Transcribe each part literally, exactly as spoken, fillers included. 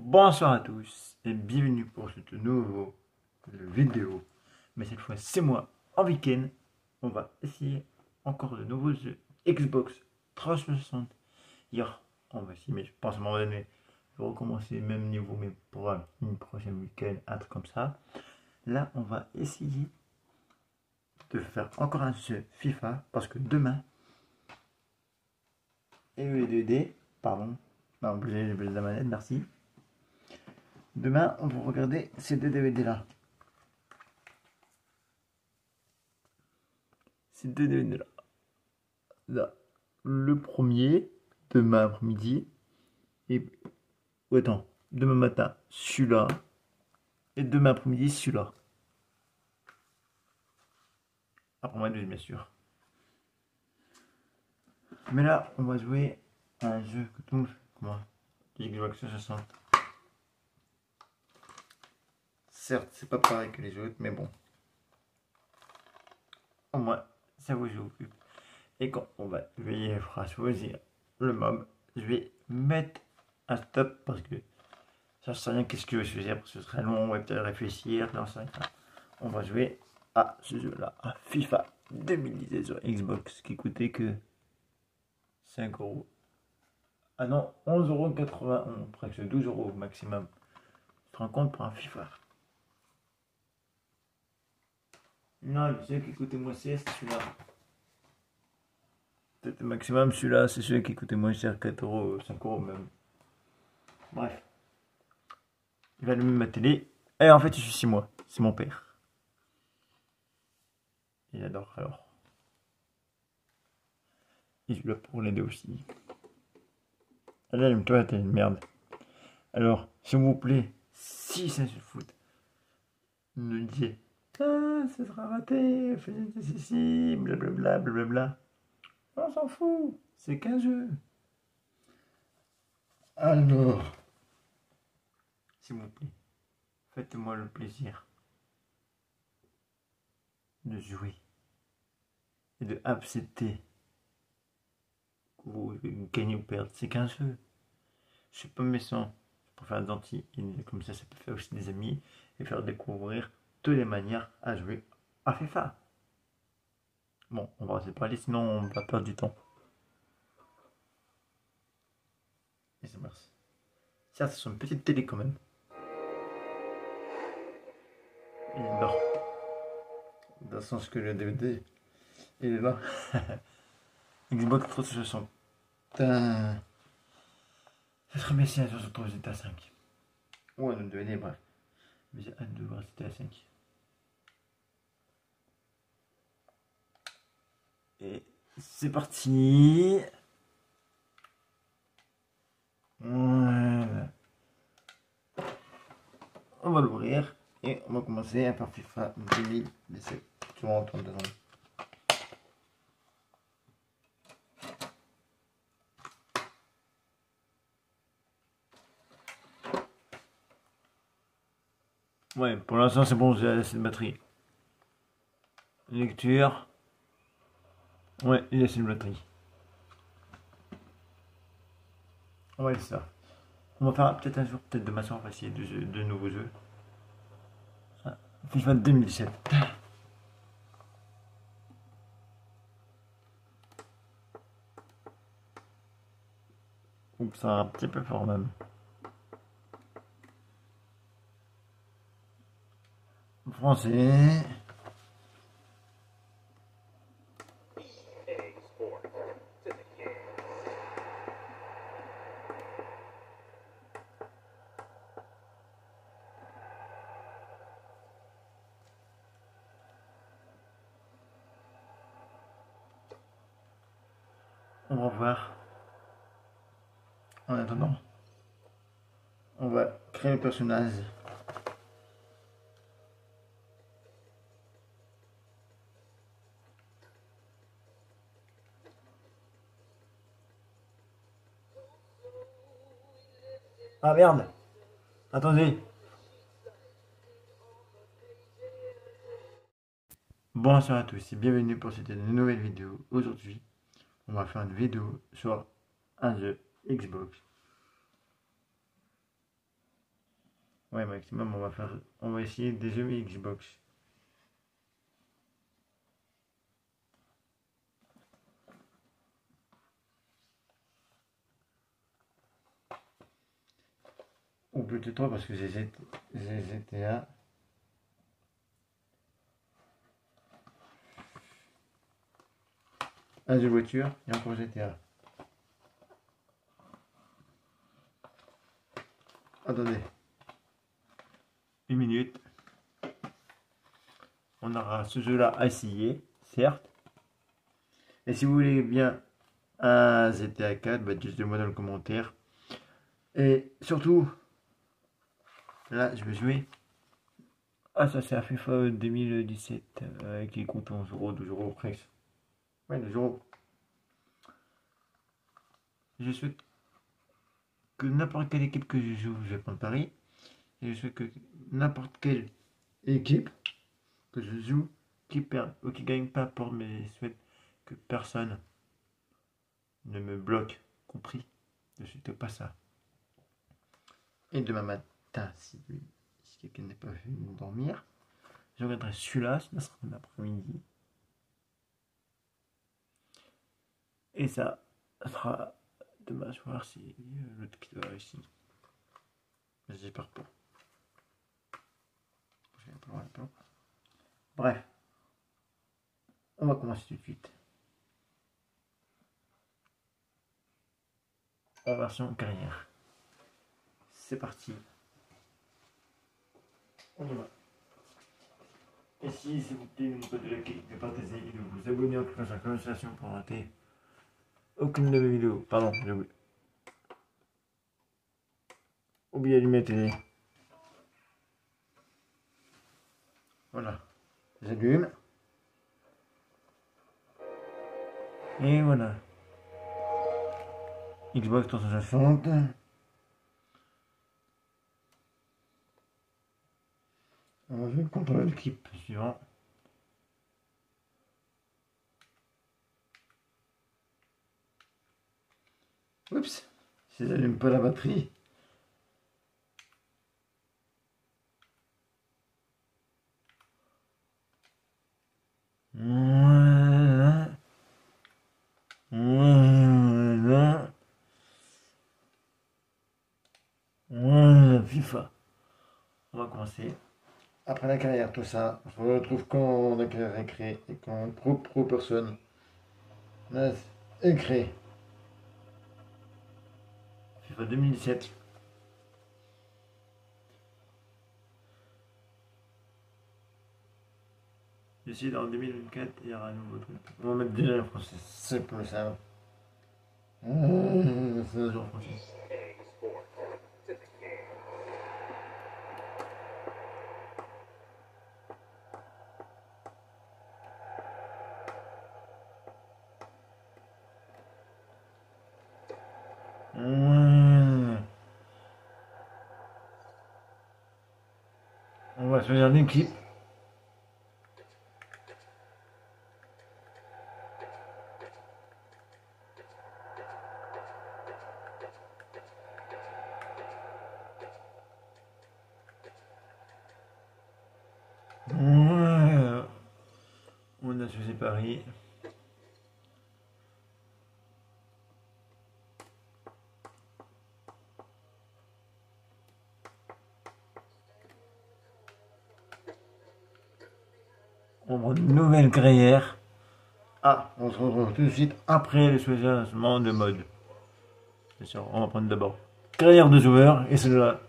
Bonsoir à tous et bienvenue pour cette nouvelle vidéo. Mais cette fois c'est moi en week-end. On va essayer encore de nouveaux jeux Xbox trois cent soixante. Hier on va essayer, mais je pense à un moment donné je vais recommencer même niveau, mais pour une prochaine week-end, un truc comme ça. Là on va essayer de faire encore un jeu FIFA parce que demain et le D V D, pardon, non, j'ai oublié la manette, merci. Demain, on va regarder ces deux D V D là. Ces deux D V D là. Là, le premier, demain après-midi. Et. Oh, attends, demain matin, celui-là. Et demain après-midi, celui-là. Après-midi, bien sûr. Mais là, on va jouer à un jeu que tout le monde fait. Comment Xbox trois cent soixante. Certes, c'est pas pareil que les autres, mais bon. Au moins, ça vous occupe. Et quand on va veiller à choisir le mob, je vais mettre un stop parce que ça ne sait rien qu'est-ce que je vais choisir parce que ce serait long, on va peut-être réfléchir. Non, ça, on va jouer à ce jeu-là, à FIFA deux mille dix sur Xbox qui coûtait que cinq euros. Ah non, onze euros quatre-vingt-onze, presque douze euros au maximum. Tu te rends compte pour un FIFA? Non, le jeu qui coûtait moins cher, c'est celui-là. Peut-être le maximum, celui-là, c'est celui qui coûtait moins cher, quatre euros, cinq euros même. Bref. Il va allumer ma télé. Et en fait, je suis chez moi. C'est mon père. Il adore alors. Et je dois pour l'aider aussi. Elle allume-toi, t'es une merde. Alors, s'il vous plaît, si ça se fout, ne dites ah, ça sera raté, faites ceci, blablabla, blablabla. On s'en fout, c'est qu'un jeu. Alors, s'il vous plaît, faites-moi le plaisir de jouer et de accepter que vous gagnez ou perdez. C'est qu'un jeu. Je suis pas méchant, je préfère être gentil. Et comme ça, ça peut faire aussi des amis et faire découvrir toutes les manières à jouer à FIFA. Bon, on va se parler, sinon on va perdre du temps. Et c'est merci. Certes, c'est une petite télé quand même. Il est là. Dans le sens que le D V D, il est là. Xbox trois cent soixante. Putain. Ça serait bien si un jour je retrouve G T A cinq. Ouais, le D V D, bref. Mais j'ai hâte de voir G T A cinq. Et c'est parti. Voilà. On va l'ouvrir et on va commencer à faire FIFA deux mille dix-sept. Tu vas entendre dedans. Ouais, pour l'instant c'est bon, j'ai assez de batterie. Lecture. Ouais, il y a assez de batterie. On va laisser ça. On va faire peut-être un jour, peut-être demain soir, on va essayer de, jeux, de nouveaux jeux. Ah, FIFA deux mille dix-sept. Oups, ça va un petit peu fort même. Français. On va voir. En attendant, on va créer le personnage. Ah merde! Attendez! Bonsoir à tous et bienvenue pour cette nouvelle vidéo. Aujourd'hui, on va faire une vidéo sur un jeu Xbox. Ouais, maximum, on va faire. On va essayer des jeux Xbox. Ou peut-être trois parce que j'ai G T A. Un jeu de voiture et encore G T A. Attendez. Une minute. On aura ce jeu-là à essayer, certes. Et si vous voulez bien un G T A quatre, bah, dites-le-moi dans le commentaire. Et surtout, là, je vais jouer. Ah, ça c'est à FIFA deux mille dix-sept, euh, qui coûte onze euros, douze euros presque. Ouais, douze euros. Je souhaite que n'importe quelle équipe que je joue, je vais prendre Paris. Et je souhaite que n'importe quelle équipe que je joue, qui perd ou qui gagne pas pour mes souhaite que personne ne me bloque, compris. Je souhaite pas ça. Et demain matin, si, si quelqu'un n'est pas venu dormir, je regarderai celui-là, ce sera demain après-midi. Et ça sera demain soir si l'autre qui doit réussir. J'espère pas. Bref, on va commencer tout de suite. En version carrière. C'est parti. On y va. Et si, s'il vous plaît, n'oubliez pas de liker, de partager et de vous abonner en cliquant sur la conversation pour rater aucune de mes vidéos. Pardon, j'ai oublié. Oublié d'allumer la télé. Voilà. J'allume. Et voilà. Xbox trois cent soixante. On va jouer contre l'équipe suivante. Oups, si j'allume pas la batterie. Voilà. Voilà. Voilà, FIFA. On va commencer. Après la carrière, tout ça, on se retrouve quand la carrière est créée et quand pro pro personne est créée. FIFA deux mille dix-sept. Ici, dans deux mille vingt-quatre, il y aura un nouveau truc. On va mettre déjà le français, c'est plus simple. C'est un jour français. Ouais. On va choisir l'équipe. Ouais. On a choisi Paris. On prend une nouvelle carrière. Ah, on se retrouve tout de suite après le changement de mode. C'est sûr, on va prendre d'abord carrière de joueur et celle-là.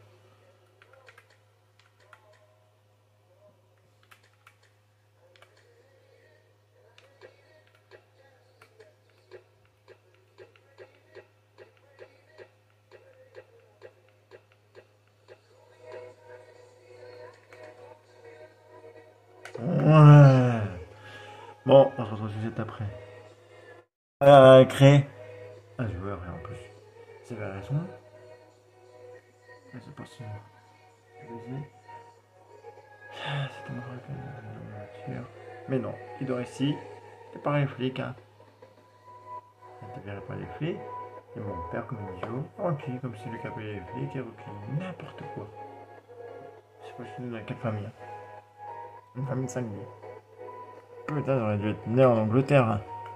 Ouais. Bon, on se retrouve tout de suite après. Euh, créer un joueur et en plus. C'est la raison. C'est pas sûr. Ah, c'était mon voiture. Mais non, il dort ici. C'est pas les flics, hein. Il ne pas les flics. Et mon père comme idiot, ok, comme si le qui appelait les flics et ok, n'importe quoi. je suis né dans quelle famille? Une famille de singuliers. Putain, j'aurais dû être né en Angleterre.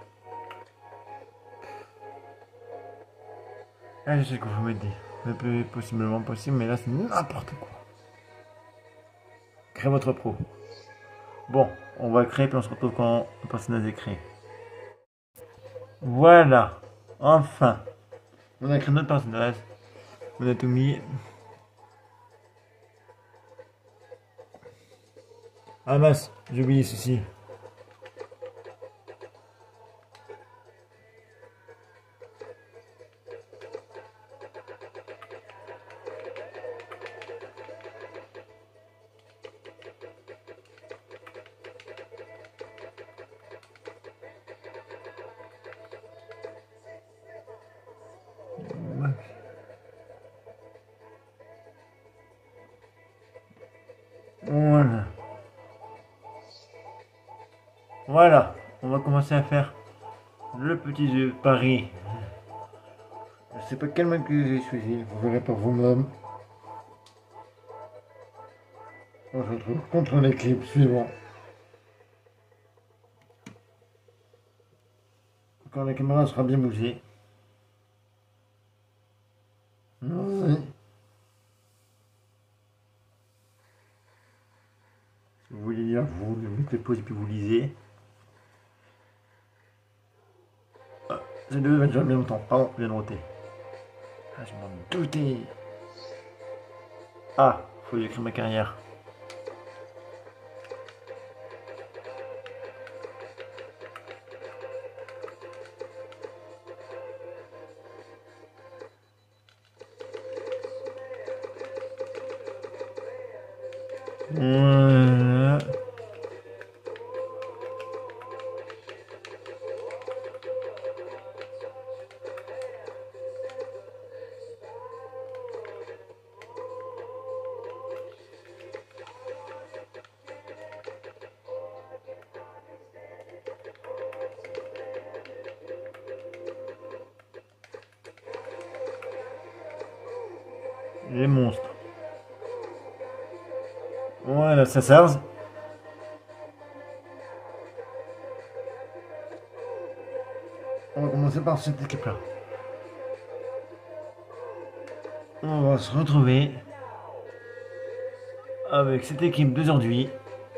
Ah, je sais que vous m'aidez. Le plus possiblement possible, mais là c'est n'importe quoi. Créez votre pro. Bon, on va créer puis on se retrouve quand le personnage est créé. Voilà. Enfin. On a créé notre personnage. On a tout mis. Ah mince, j'ai oublié ceci. Voilà. Voilà. On va commencer à faire le petit jeu Paris. Je sais pas quel mec que j'ai choisi, vous verrez par vous-même. On se retrouve contre l'équipe suivant. Quand la caméra sera bien bougée. Oui. Si vous voulez lire, vous mettez pause et puis vous lisez. Ah, ces deux va déjà bien longtemps. Pardon, je viens de roter. Ah, je m'en doutais. Ah, faut que j'écrive ma carrière. Voilà. Les monstres. Voilà, ça sert. On va commencer par cette équipe-là. On va se retrouver avec cette équipe d'aujourd'hui.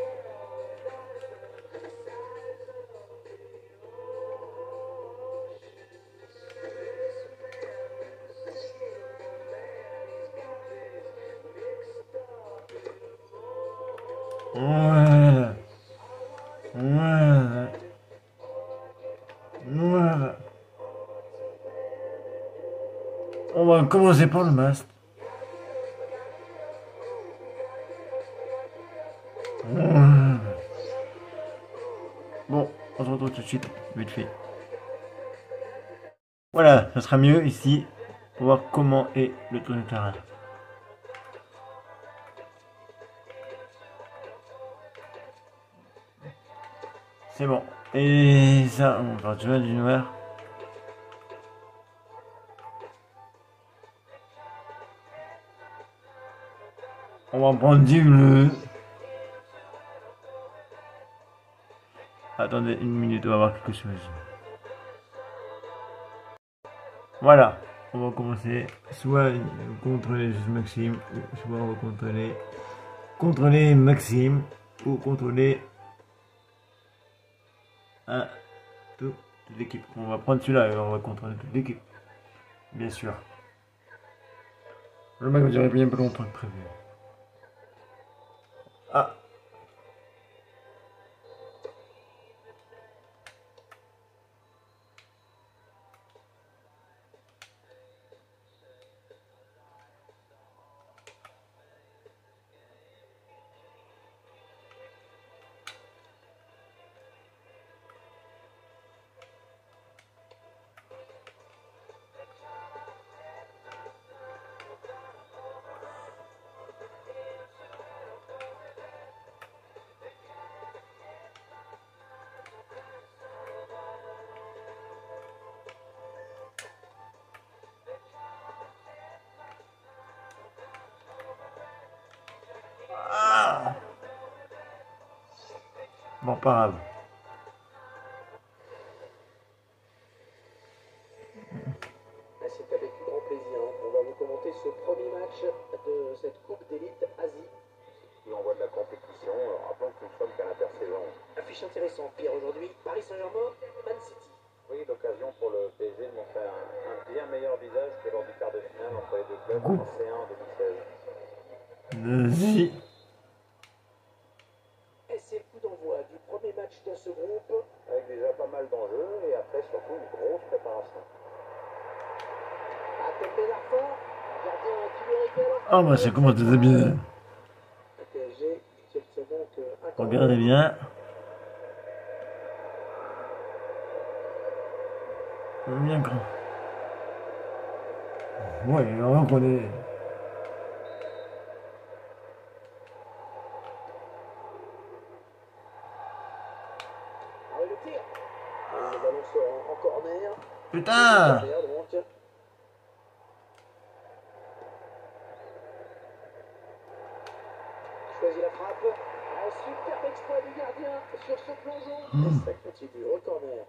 Voilà. Voilà. Voilà. On va commencer par le masque. Voilà. Bon, on se retrouve tout de suite, vite fait. Voilà, ça sera mieux ici pour voir comment est le tour du terrain. C'est bon. Et ça, on va jouer du noir. On va prendre du bleu. Attendez une minute, on va voir quelque chose. Voilà, on va commencer soit contrôler juste Maxime, soit on va contrôler contrôler Maxime ou contrôler un toute l'équipe. On va prendre celui-là et on va contrôler toute l'équipe, bien sûr. Le mec va durer bien plus longtemps que prévu. Ah. Bon, pas grave. C'est avec grand plaisir qu'on va vous commenter ce premier match de cette Coupe d'élite Asie. Et on voit de la compétition, rappelons que nous sommes qu'à l'intersaison. Affiche intéressante, Pierre, aujourd'hui, Paris Saint-Germain, Man City. Oui, l'occasion pour le P S G de montrer un, un bien meilleur visage que lors du quart de finale entre les deux clubs Groupe. en C un en deux mille seize. Vas-y. Et c'est le coup d'envoi du premier match dans ce groupe. Avec déjà pas mal d'enjeux et après surtout une grosse préparation. À Pépé Larfin, gardien qui le régale. Ah, bah, ça commence déjà bien. Le P S G, c'est donc un corner. Regardez bien. Bien grand. Ouais, on connaît. Ah, le tir. Et le ballon sort en corner. Putain! Corner, donc. Choisit la frappe. Un superbe exploit du gardien sur ce plongeon. Mmh. Et ça continue au corner.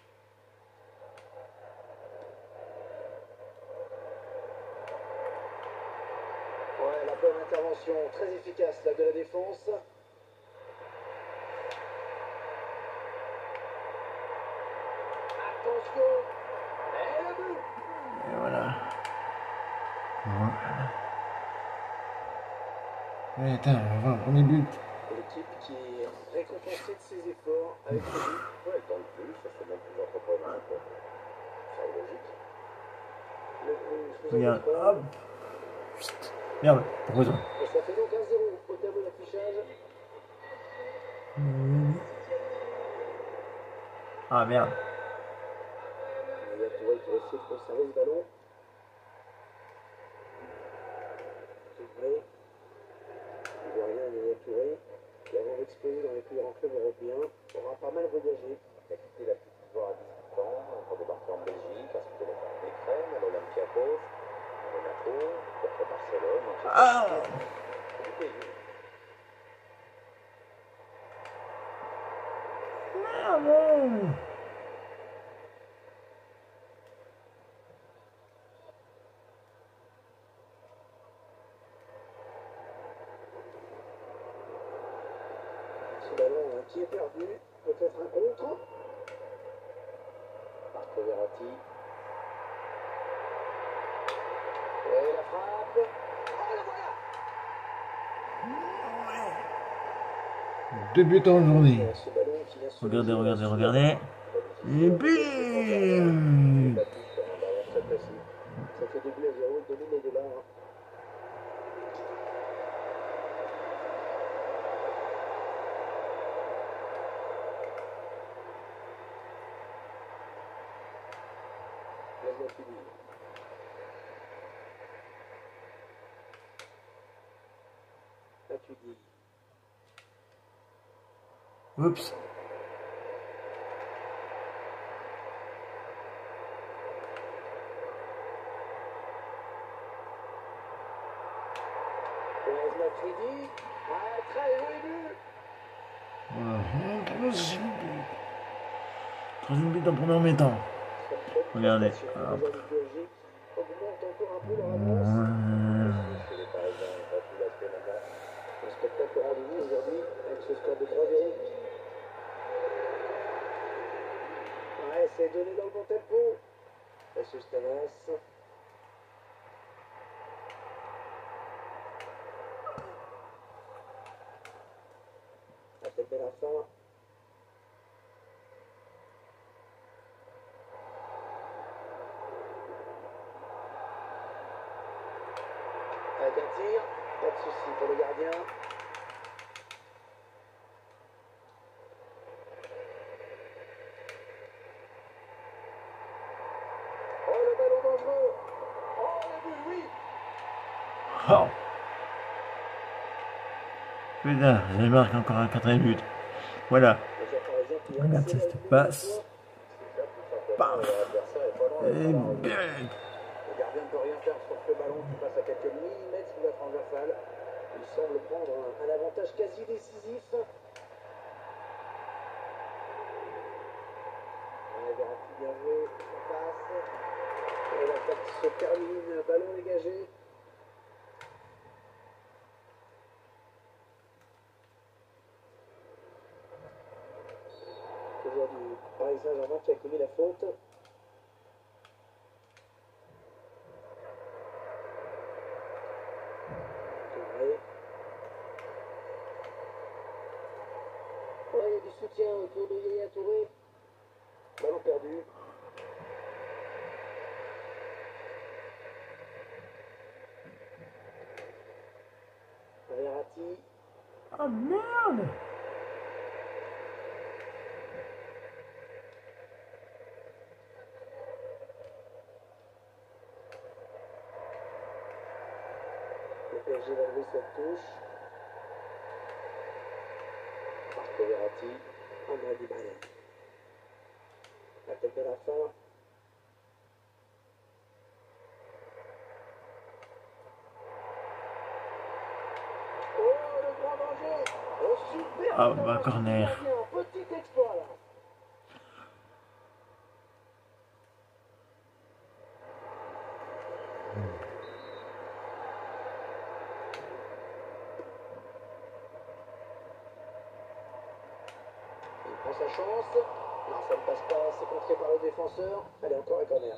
Ouais, la bonne intervention, très efficace là de la défense. Attention. Et le but. Et voilà. Voilà. Putain, on va voir le premier but. L'équipe qui est récompensée de ses efforts avec le but. Ouais, dans le plus, ça se montre plus entreprenant. C'est logique. Le but sous Regarde, un hop. Chut. Merde, pourquoi ça? Et ça fait donc un zéro au tableau d'affichage. Ah merde. Il y a Touré qui va essayer de conserver ce ballon. Touré. Il voit rien, il y a Touré qui, avant d'exploser dans les plus grands clubs européens, aura pas mal voyagé. Il a quitté la petite voie à dix-huit ans pour débarquer en Belgique, ensuite il a fait à l'Ukraine, à l'Olympiakos, à Monaco, puis après Barcelone, Manchester Ah! City. C'est du pays. Merde! Ce ballon hein, qui est perdu, peut-être un contre. Marco Verratti. Et la frappe. Oh, la voilà! Deux buts en journée. Ce ballon qui vient se Regardez, loger regardez, sur- regardez. Et bim! Battu sur un ballon très précis. Ça fait deux buts à zéro, il domine les débats. Hein. Laisse-moi finir. Là, tu dis. Oups. Laisse-moi Tuidi. Ah, très joli but. Voilà. Troisième but. Troisième but en première mi-temps. Regardez. Hop. Augmente encore un peu leur Ouais. avance. Chez les Parisiens, ils n'ont pas pu lâcher maintenant. Un spectacle au rendez-vous aujourd'hui avec ce score de trois zéro. Ouais, c'est donné dans le bon tempo. Jesus Navas. La tête de la fin. Avec un tir, pas de souci pour le gardien. Oh, le ballon dangereux. Oh, le but, oui. Oh. Putain, j'ai marqué encore un quatrième but. Voilà. Le joueur parisien qui Regarde accélère cette le passe. coup. C'est ça, tout simplement. Paf. Leur adversaire est pas loin Et d'être là. bien. Le gardien ne peut rien faire sur ce ballon qui passe à quelques millimètres sous la transversale. Il semble prendre un, un avantage quasi décisif. Verratti, bien joué, passe. Et l'attaque se termine, ballon dégagé. Toujours du Paris Saint-Germain qui a commis la faute. Touré. Ouais, il y a du soutien autour de Yaya Touré. Ballon perdu. Verratti. Ah merde! Le P S G va jouer cette touche. Marco Verratti. André Di Maria. La tête de la fin. Oh, le grand danger. Oh, super. Ah bah corner. Petit exploit là. Il prend sa chance. Non, ça ne passe pas. C'est contré par le défenseur. Allez, encore un corner.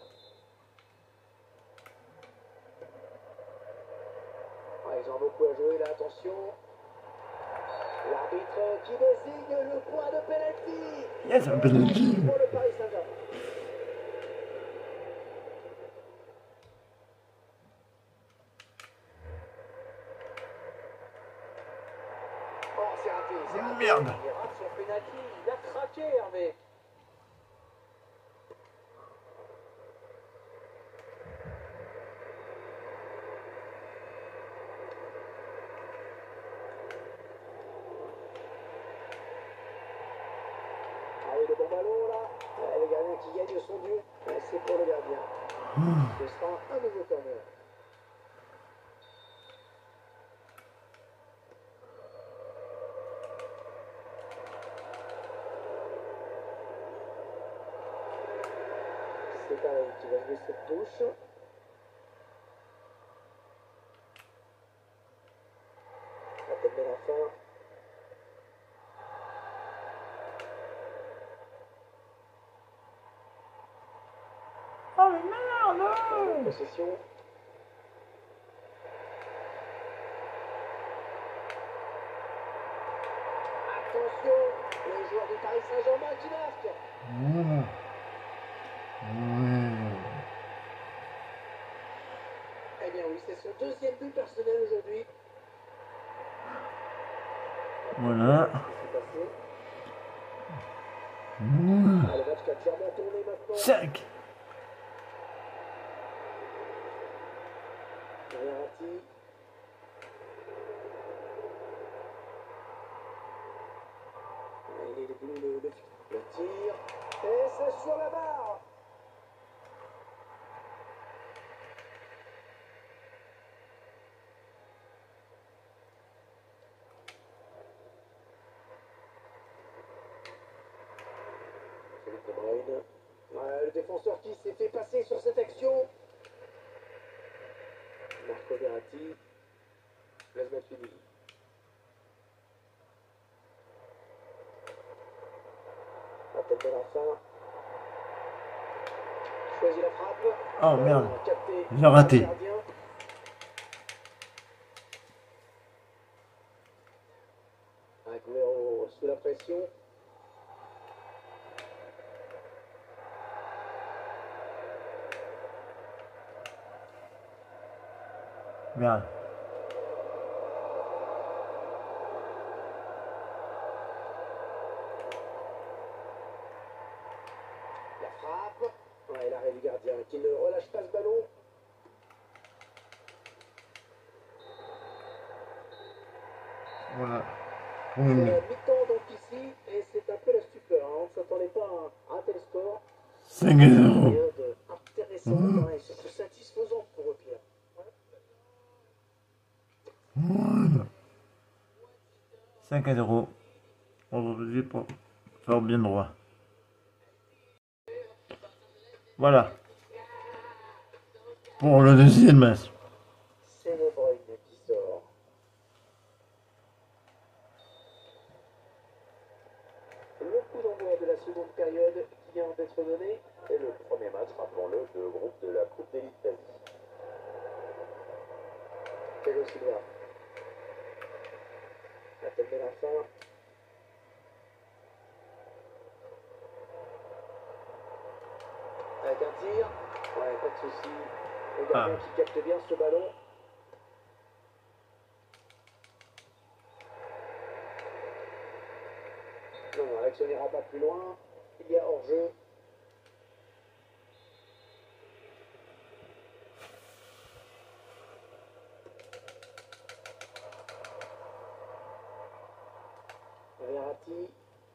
Ah, ils ont beaucoup à jouer là, attention. L'arbitre qui désigne le point de pénalty. Yes, un penalty. Pour le Paris Saint-Germain. Oh, c'est raté, c'est raté. Merde. Il rate son pénalty. Il a craqué, Hervé. Ah oui, le bon ballon là. Ouais, le gardien qui gagne son but. Ouais, c'est pour le gardien. Ce sera un nouveau corner. C'est Paris qui va jouer cette touche. La tête de la fin. Oh merde! Possession. Attention, le joueur du Paris Saint-Germain qui marque. Mmh. Mmh. Eh bien oui, c'est son deuxième but personnel aujourd'hui. Voilà. Qu'est-ce qui s'est passé? Mmh. Ah, le match qui a clairement tourné maintenant. cinq. Verratti. Il est venu le, le, le tir. Et c'est sur la barre. Philippe De Bruyne. Ouais, le défenseur qui s'est fait passer sur cette action. Marco Verratti. Laisse Matuidi. La tête de la fin. Choisit la frappe. Oh merde. Capté. J'ai raté. Gardien. Aguero sous la pression. Merde. La frappe. Ouais, l'arrêt du gardien qui ne relâche pas ce ballon. Voilà. C'est Mmh. la mi-temps donc ici et c'est un peu la stupeur. Hein. On ne s'attendait pas à un tel score. cinq à zéro. Période intéressante Mmh. et surtout satisfaisante pour eux, Pierre. Voilà. cinq à zéro. Aujourd'hui pour faire bien droit. Voilà. Pour le deuxième match. C'est le Bruyne qui sort. Le coup d'envoi de la seconde période qui vient d'être donné. Et le premier match, rappelons-le, de groupe de la Coupe d'élite d'Asie. Thiago Silva. La tête de la fin. Avec un tir. Ouais, pas de souci. Le gardien Ah. qui capte bien ce ballon. Non, l'action n'ira pas plus loin. Il y a hors-jeu. Verratti.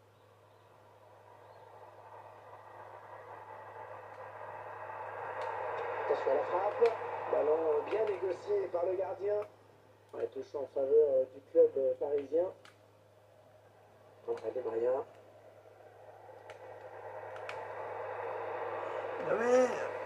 Attention à la frappe. Ballon bien négocié par le gardien. Ouais, touchant en faveur du club parisien. André Di Maria. Ah oui.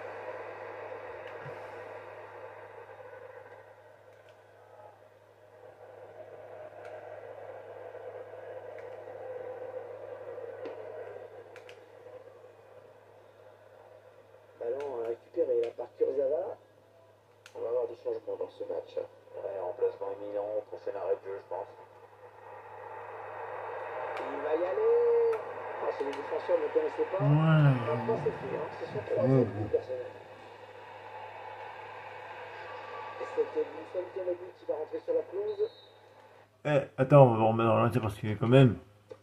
Ballon récupéré là par Kurzawa. On va avoir du changement dans ce match. Ouais, emplacement éminent, prochain arrêt de jeu, je pense. Il va y aller. Ah, c'est le défenseur ne connaissait pas. Maintenant c'est fait. Hein. C'est son troisième but personnel. Et c'était Wilson Kennedy qui va rentrer sur la pelouse. Eh, attends, on va remettre dans l'intérieur parce que quand même.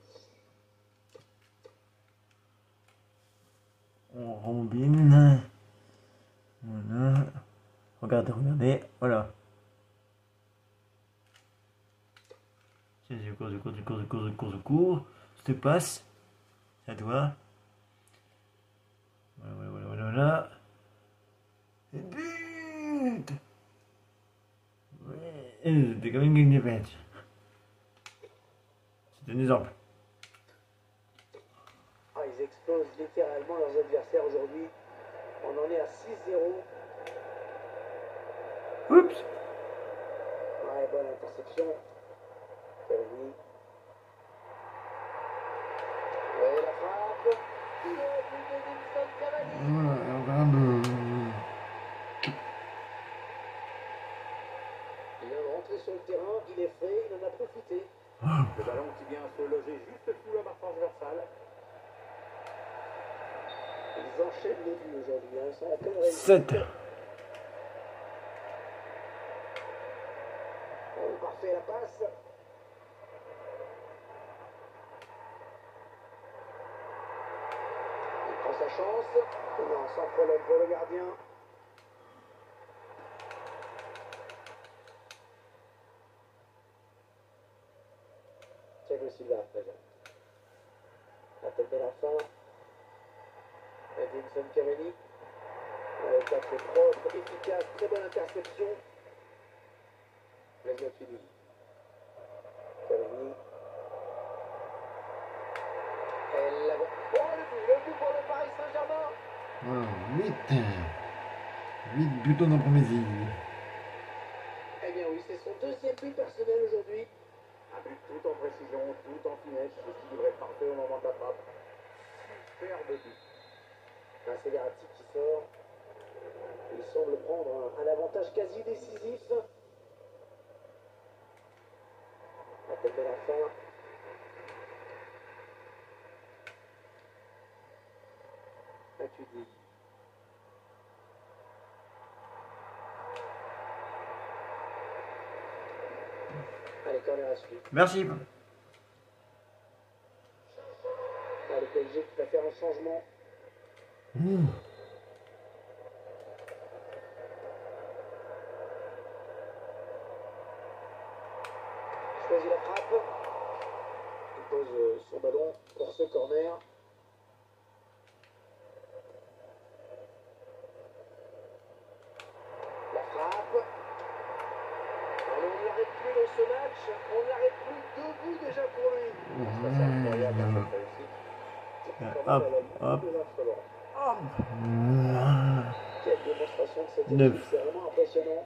On rembine. Voilà. Regardez, regardez. Voilà. C'est du cours, du cours, du cours, du cours, du cours, du cours. Je te passe. À toi. Voilà, voilà, voilà, voilà. voilà. Et but! Ouais. Et c'était quand même gagné des matchs. C'est un exemple. Ah, ils explosent littéralement leurs adversaires aujourd'hui. On en est à six zéro. Oups! Ouais, bonne interception. Cavani. Ouais, la frappe. Le but de Wilson Cavani. Voilà, regarde. Il vient de rentrer sur le terrain, il est frais, il en a profité. Le ballon qui vient se loger juste sous la barre transversale. Ils enchaînent les buts aujourd'hui, hein. Ils sont en pleine réussite. sept. Oh, parfait la passe. Il prend sa chance. Non, sans problème pour le gardien. Thiago Silva à présent. La tête de la fin. Edinson Cavani. Avec tacle propre, efficace, très bonne interception. Blaise Matuidi. Cavani. Elle la... Oh, le but, le but pour le Paris Saint-Germain. Voilà, huit. huit buts en après-midi. Eh bien oui, c'est son deuxième but personnel aujourd'hui. Un but tout en précision, tout en finesse, équilibré parfait au moment de la frappe. Superbe but. Un c'est Verratti qui sort. Il semble prendre un, un avantage quasi décisif. La tête de la fin. Matuidi. Allez, corner à suivre. Merci. Ah, le P S G qui va faire un changement. Mmh. Choisit la frappe. Il pose euh, son ballon pour ce corner. La frappe. Alors, on n'y arrête plus dans ce match. On n'arrête plus deux buts déjà pour lui. C'est incroyable, hein, cette réussite. Quand même, Hop, elle a mis hop. deux insolents. Quelle démonstration de cette Neuf. équipe, c'est vraiment impressionnant.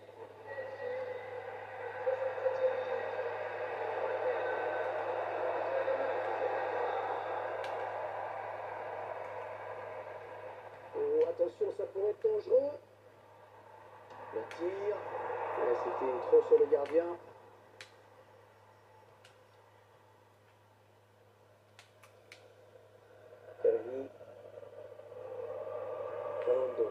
Oh, attention, ça pourrait être dangereux. Le tir. Ouais, c'était trop sur le gardien. Calvi. Calando.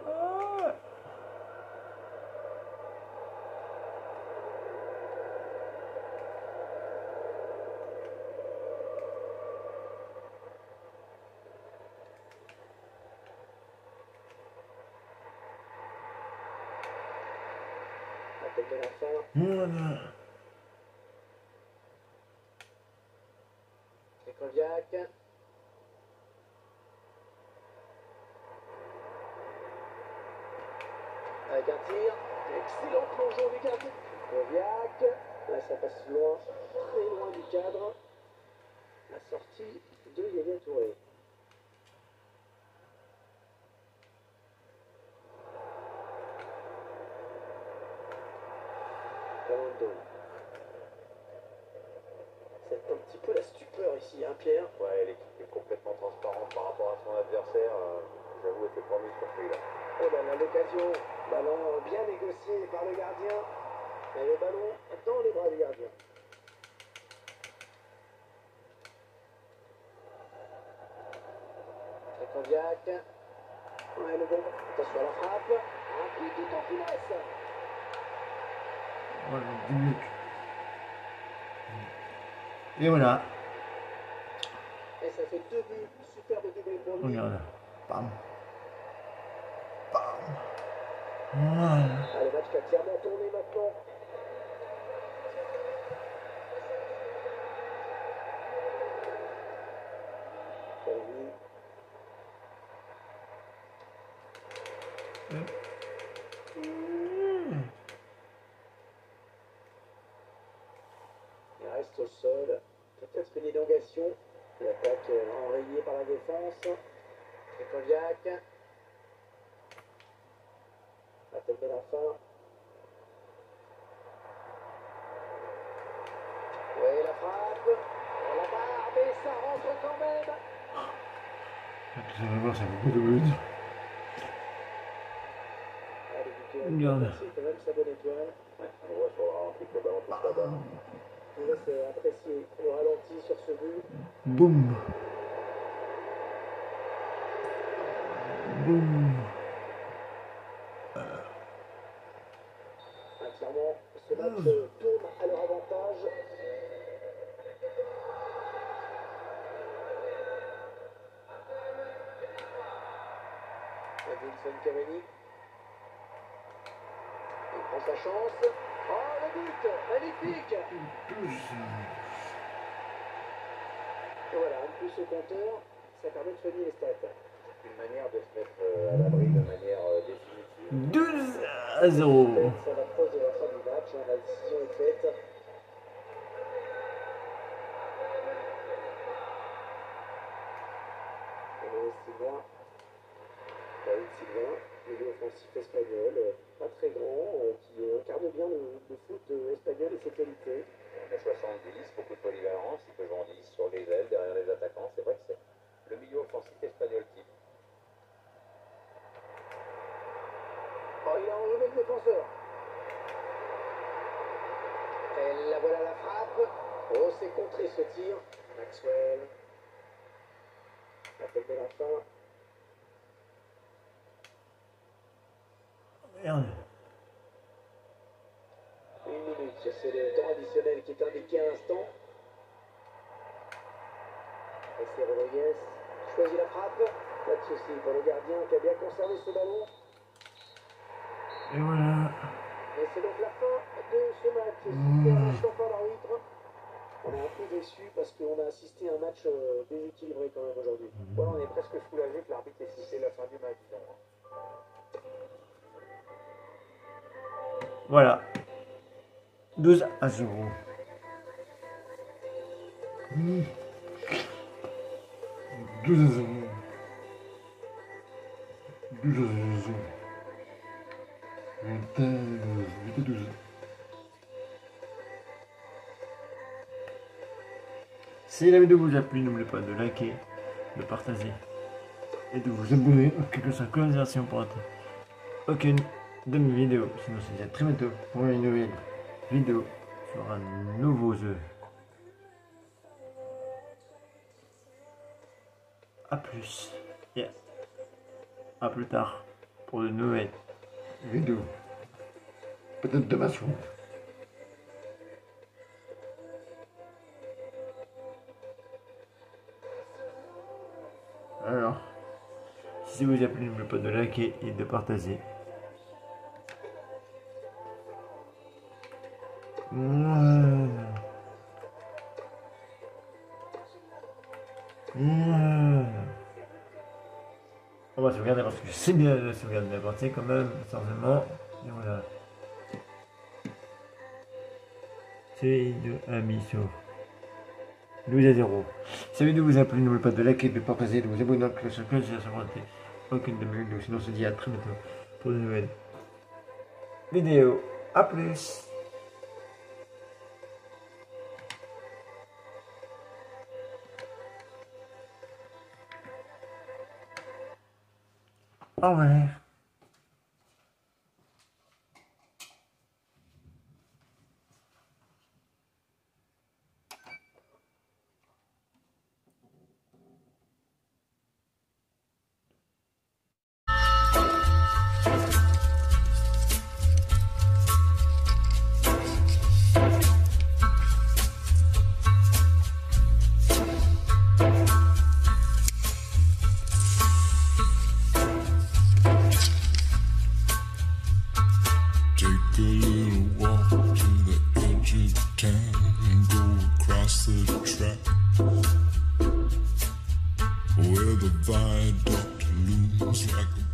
Appel de la fin. Crécoviac. Avec un tir. Excellent plongeon du gardien. Crécoviac. Là, ça passe loin, très loin du cadre. La sortie de Yaya Touré. Calando. C'est un petit peu la stupeur ici, hein, Pierre? Ouais, l'équipe est complètement transparente par rapport à son adversaire. Euh, J'avoue, elle était promise pour celui-là. Oh là là, l'occasion. Ballon bien négocié par le gardien. Et le ballon dans les bras du gardien. Crécoviac. Ouais, le bon. Attention à la frappe. Un coup tout en finesse. Voilà, dix minutes. Et voilà. Et ça fait deux buts. Superbe doublé pour lui. Regarde. Bam. Bam. Voilà. Ah, le match qui a clairement tourné maintenant. Calvi. Il reste au sol. Peut-être une élongation. L'attaque euh, enrayée par la défense. Crécoviac. Appel de la fin. Oui, la frappe. Oh, la barre, mais ça rentre quand même. Vous allez voir, ça fait beaucoup de buts. Allez, Guillaume, Regarde. c'est quand même sa bonne étoile. Ouais, on voit sur le ralenti que le ballon touche la barre. Je vous laisse euh, apprécier le ralenti sur ce but. Boum. Boum. Ah, clairement, ce match euh, tourne à leur avantage. Edinson Cavani. Il prend sa chance. Oh, le but! Magnifique! Et voilà, un plus au compteur, ça permet de soigner les stats. Une manière de se mettre euh, à l'abri de manière euh, définitive. deux à zéro. Ça rapproche de la fin du match, hein, la décision est faite. Et Sylvain, David Sylvain, milieu offensif espagnol, euh, pas très grand, euh, qui euh, incarne bien le, le foot euh, espagnol et ses qualités. un mètre soixante-dix, beaucoup de polyvalence, il peut jouer en dix sur les ailes, derrière les attaquants. C'est vrai que c'est le milieu offensif espagnol type. Oh, il a enlevé le défenseur. Et la voilà la frappe. Oh, c'est contré ce tir. Maxwell. Appel de la fin. Merde. Une minute, c'est le temps additionnel qui est indiqué à l'instant. Et c'est Rodriguez. Choisit la frappe. Pas de souci pour le gardien qui a bien conservé ce ballon. Et voilà. Et c'est donc la fin de ce match. Super instant par l'arbitre. On est un peu déçu parce qu'on a assisté à un match euh, déséquilibré quand même aujourd'hui. Voilà, on est presque soulagé que l'arbitre ait sifflé la fin du match, disons. Voilà. douze à zéro. douze à zéro. Si la vidéo vous a plu, n'oubliez pas de liker, de partager et de vous abonner en quelque sorte collaboration pour rater aucune de mes vidéos. Sinon, je vous dis à très bientôt pour une nouvelle vidéo sur un nouveau jeu. A plus et à plus tard pour de nouvelles vidéos. Peut-être demain soir. Alors, si ça vous a plu, n'oubliez pas de liker et de partager. Voilà. Voilà. On va sauvegarder parce que c'est bien de sauvegarder la partie quand même, forcément. Et voilà. C'est de Amiso. douze à zéro. Si la vidéo vous a plu, n'oubliez pas de liker, de partager, de vous abonner à la cloche pour ne rater aucune de mes vidéos. Sinon, on se dit à très bientôt pour de nouvelles vidéos. A plus. Au revoir. Take a little walk to the edge of town and go across the track where the viaduct looms like a